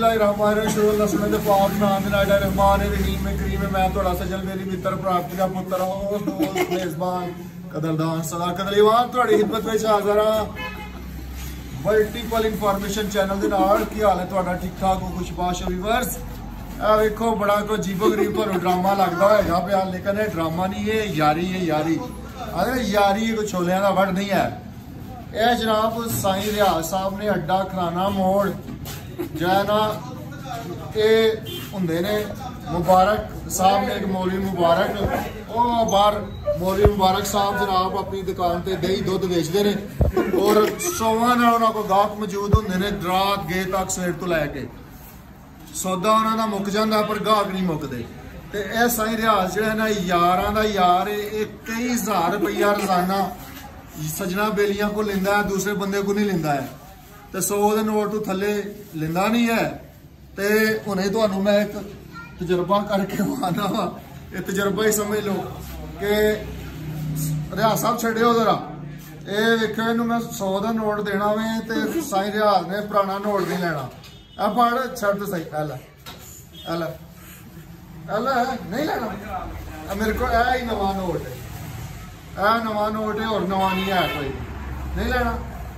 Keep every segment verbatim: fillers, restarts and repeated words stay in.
बिस्मिल्लाहिर्रहमानिर्रहीम पाक नाम रहमान रहीम करीम मैं थोड़ा सजल मेरी मित्र प्राप्ति का पुत्र और दोस्त मेजबान कदरदान सदा कदलीवान थोड़ी खिदमत में हाज़र हां मल्टीपल इन्फॉर्मेशन चैनल दे नाल की हाल है थोड़ा ठीक ठाक हो कुछ पाश व्यूअर्स आ देखो बड़ा को अजीबो गरीब पर ड्रामा लगता है यहाँ पे लेकिन ड्रामा नहीं है यारी है यारी अरे यारी कोई छोलियां का वड़ नहीं है यह जनाब साईं रियाज साहब ने अड्डा खराना मोड़ जो है ना ये होंगे ने मुबारक साहब ने एक मौलवी मुबारक वो बाहर मौलवी मुबारक साहब जनाब अपनी दुकान से दही दुध बेचते हैं और सौवा ना उन्होंने को गाहक मौजूद होंगे ने रात गे तक सवेर तो लैके सौदा उन्होंने मुक जाता पर गाहक नहीं मुकते तो यह साईं रियाज जो है ना यार का यार एक कई हज़ार रुपया रोजाना सजना बेलियां को लेंदा है दूसरे बंदे को नहीं लेंदा है तो सौ के नोट तो थले लेंदा नहीं है तो हुणे तुहानू मैं एक तजर्बा करके आना वा ये तजर्बा ही समझ लो कि रियाज साहब छड्डियो जरा ये वेखो इनू मैं सौ का नोट देना वे तो साईं रियाज ने पुराना नोट नहीं लेना आ पढ़ छड़ तो सही एल एल एल नहीं लेना मेरे को यह ही नवा नोट है यह नवा नोट है और नवा नहीं है कोई नहीं लेना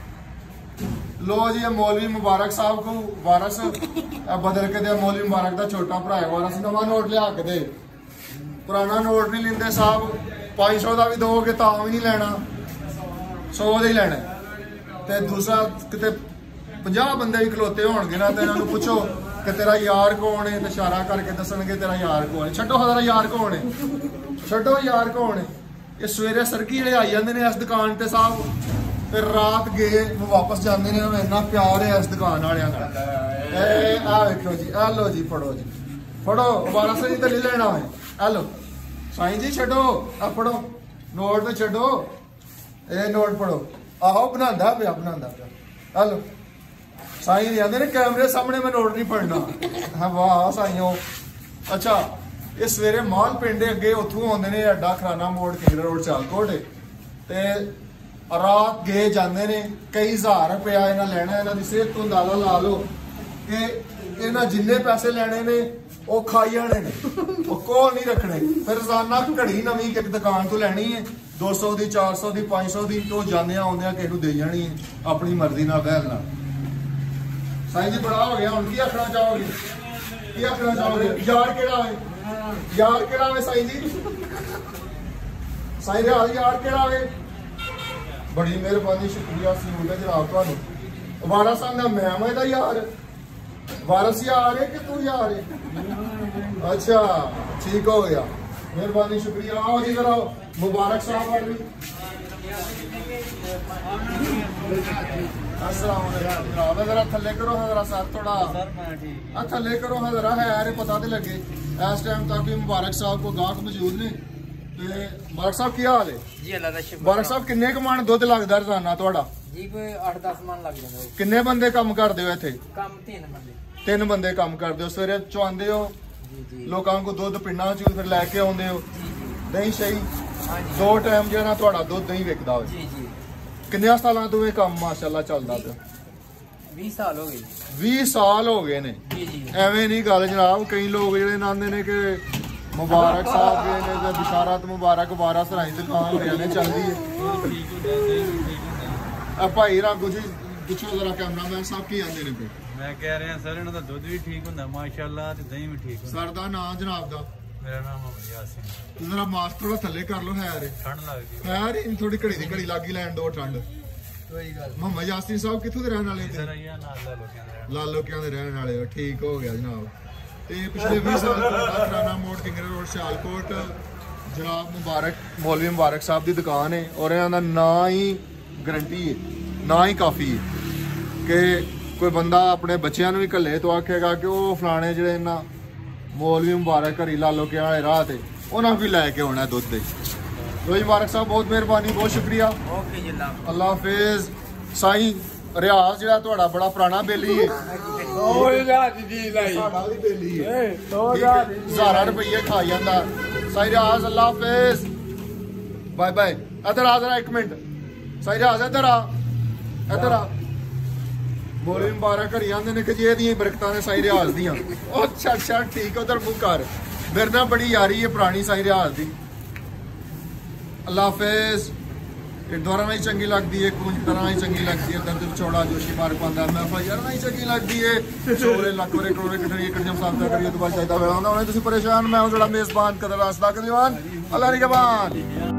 लो जी मौलवी मुबारक साहब को वारस बदल के दे मौलवी मुबारक का छोटा भरा है वारस नवा नोट लिया के दे पुराना नोट नहीं लेंदे साहब पाँच सौ का भी दोगे तो भी नहीं लेना सौ का ही लेना तो दूसरा कितने पंजाह बंदे भी खलोते होणगे ना तो इन्होंने पूछो कि तेरा यार कौन है तो इशारा करके दसणगे तेरा यार कौन है छड्डो तेरा यार कौन है छड्डो यार कौन है ये सवेरे सरकी ਜਿਹੜੇ आई जाते हैं इस दुकान से साहब फिर रात गए वो वापस जाते हैं इन्ना प्यार है इस दुकान वाले आ वेखो जी आ लो जी फड़ो जी फड़ो वारस जी तो नहीं लेना है आ लो साईं जी छड्डो आ फड़ो नोट तो छड्डो ये नोट फड़ो आहो बनांदा पिया बनांदा पिया आ लो साईं आंदे ने कैमरे सामने मैं नोट नहीं पढ़ना हाँ वाह साईं अच्छा ये सवेरे माल पिंड अगे उतों आते हैं अड्डा खराना मोड़ किंगरा रोड सियालकोट ते रात गए जाते हैं कई हज़ार रुपया इन्हें लेना इन्हों की सेहत तो अंदाजा ला लो कि इन्हें जिन्ने पैसे लेने ने वो खाई जाने ने कोल नहीं रखने फिर रोजाना घड़ी नवी एक दुकान तो लैनी है दो सौ की चार सौ की पाँच सौ की तो जाने आउंदे किसी दे जानी है अपनी मर्जी ना बहलना साईं जी बड़ा हो गया हम की आखना चाहोगे की आखना चाहोगे यार केड़ा है यार केड़ा है साईं जी साईं रियाज यार केड़ा है बड़ी मेहरबानी शुक्रिया सूट है जनाब तुहानू वारस आंदा मैं मैं यार वारस यार है कि तू यार है अच्छा ठीक हो गया मेहरबानी शुक्रिया आओ जी जरा मुबारक साहब वाली अस्सलाम जरा थले करो जरा सर थोड़ा थले करो जरा है पता तो लगे इस टाइम तक भी मुबारक साहब को गाहक मौजूद ने मुबारक साहब की हाल है जी अल्लाह दा शुक्र मुबारक साहब किन्ने क मन दुध लगदा रोजाना तुहाडा जी कोई आठ दस मन लग जांदा किन्ने बंदे काम करदे हो इत्थे काम तीन बंदे तीन बंदे काम करदे हो सवेरे चुआंदे हो जी जी लोकां को दुध पिंडां च फिर लैके आउंदे हो दही सही दो टाइम जेड़ा तुहाडा दुध दही विकदा हो जी जी किन्ने सालां तो ये काम माशाअल्लाह चलदा पिया बीस साल हो गए बीस साल हो गए ने जी जी एवें नहीं गल जनाब कई लोग जेड़े नांदे ने कि मुबारक साहब जी ने बिशारत मुबारक वारस राई दुकान रहने चलती है भाई रागू जी पूछो जरा कैमरामैन साहब की आंदे ने पे मैं कह रहा सर इन्हां दा दुध भी ठीक हुंदा माशाअल्लाह ते दही भी ठीक हुंदा सर दा नाम जनाब दा मेरा नाम मोहम्मद यासीन तू जरा मास्क थोड़ा थल्ले कर लो है रे ठंड लगदी है रे इन थोड़ी घड़ी दी घड़ी लागी लैन दो ठंड कोई गल मोहम्मद यासीन साहब कित्थों दे रहने वाले थे सर या नाल लोकियां दे लालोकियां दे रहने वाले ठीक हो गया जनाब पिछले बीस साल खराना मोड़ किंगरा रोड सियालकोट जनाब मुबारक मौलवी मुबारक साहब की दुकान है और इन्हों ना ही गारंटी है ना ही काफ़ी है कि कोई बंदा अपने बच्चों भी घले तो आखेगा कि वो फलाने जो इन्ना मौलवी मुबारक घरी लालो के वाले राह से उन्हें भी लैके आना दुध दे तो मुबारक साहब बहुत मेहरबानी बहुत शुक्रिया अल्लाह हाफिज साईं रियाज जो तुहाडा बड़ा पुराना बेली है हज़ारा रुपये खाई जाता साईं रियाज अल्लाह हाफिज बाय बाय इधर आ जरा एक मिनट साईं रियाज इधर आ इधर आ ਮੋਲੀ ਮੁਬਾਰਕ ਘਰੀ ਆਂਦੇ ਨੇ ਕਿ ਜੀ ਇਹਦੀਆਂ ਬਰਕਤਾਂ ਨੇ ਸਾਈ ਰਿਆਜ਼ ਦੀਆਂ ਉਹ ਛੱਡ ਛੱਡ ਠੀਕ ਉਧਰ ਮੂੰਹ ਕਰ ਮੇਰੇ ਨਾਲ ਬੜੀ ਯਾਰੀ ਹੈ ਪੁਰਾਣੀ ਸਾਈ ਰਿਆਜ਼ ਦੀ ਅੱਲਾ ਹਾਫਿਜ਼ एक द्वारा नहीं चंगी लगती है कुछ तरह ही चंगी लगती है दर्द छोड़ा जोशी मार पाता है मैं भाई यार नहीं चंगी लगती है छोरे लाख करे करोड़े कितने एकड़ जब सामना करिए तो बात चाहता है उन्हें तुसी परेशान मैं हूं जड़ा मेजबान कदर रास्ता कदीवान अल्लाह निगहबान।